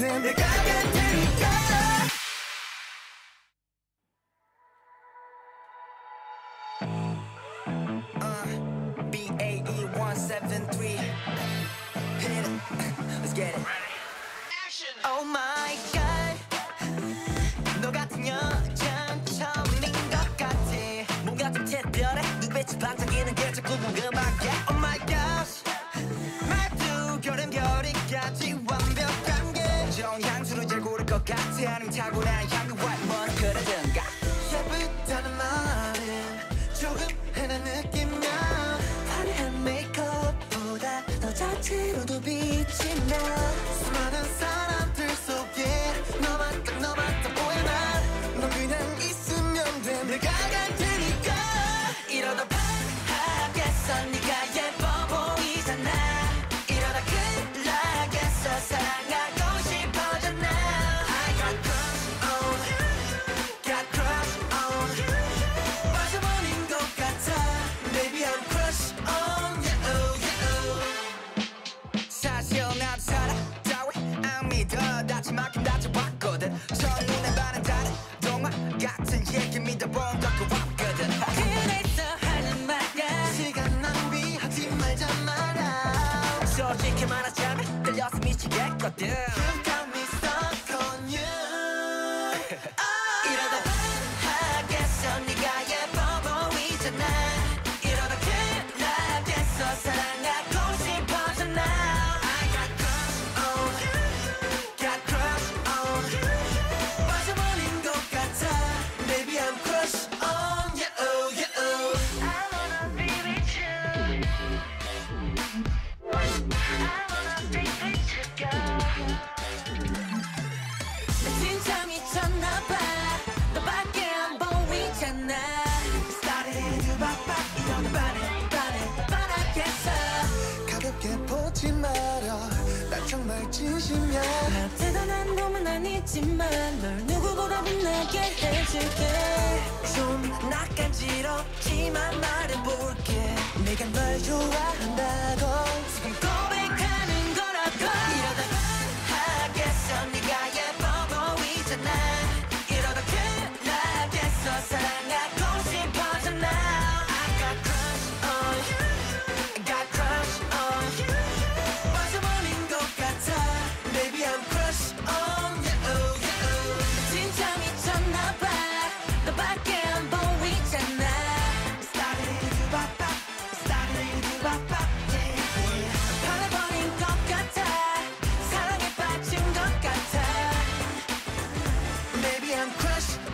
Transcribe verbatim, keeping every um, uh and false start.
돼 내가 갈 테니까. uh, B A E one seven three Hit it. Let's get it. Action. Oh my god 너 같은 여잔 처음인 것 같아. 뭔가 좀 특별해. 눈빛이 반짝이는 게 자꾸 궁금하게. Oh my gosh 말투 결은 별이까지 완벽한 게 좋은 향수를 잘 고를 것 같아. 아니면 타고난 향기 white money 그러든가. 예쁘다는 말은 조금 흔한 느낌이야. 화려한 메이크업보다 너 자체로도 빛이 나. 수많은 사람들 속에 너만 딱 너만 딱 보여. 난 넌 그냥 있으면 돼 내가 갈 테니까. 이러다 반하겠어 네가 예뻐 보이잖아. 이러다 큰일 나겠어 사랑하고 싶어져 now. I got crush on got crush on 빠져버린 것 같아. Baby I'm crush on you yeah, yeah. 사실 나도 사랑따위 안 믿어. 다친 만큼 다쳐봤거든. 첫눈에 반한 다른 동화 같은 얘기 믿어본 것도 없거든. 그래서 하는 말야 시간 낭비하지 말자 말아. 솔직히 말하자면 들려서 미치겠거든. You got me stuck on you. 이러다 반하겠어 네가 예뻐 보이잖아. 이러다 큰일 나겠어 사랑하고 싶어져 now. I got crush on got crush on 빠져버린 것 같아. Baby I'm crush on you oh, you oh. I wanna be with you. I wanna be with you girl. 진짜 미쳤나봐 너밖에 안 보이잖아. Started to 바빠 이러다 반해 반해 반하겠어. 가볍게 보지 마라 난 정말 진심이야. 나 대단한 놈은 아니지만 널 누구보다 빛나게 해줄게. 좀 낯간지럽지만 말해볼게. 내가 널 좋아한다고 지금 고백하는 거라고. 이러다 반하겠어 네가 예뻐 보이잖아. 이러다 큰일 나겠어 사랑하고 싶어져 now. I got crush on you got crush on you 빠져버린 것 같아. Baby I'm crush on you oh, you oh. 진짜 미쳤나봐 너밖에 안 보이잖아. Started to 바빠 Started to 바빠 yeah. 반해버린 것 같아. 사랑에 빠진 것 같아. Baby I'm crush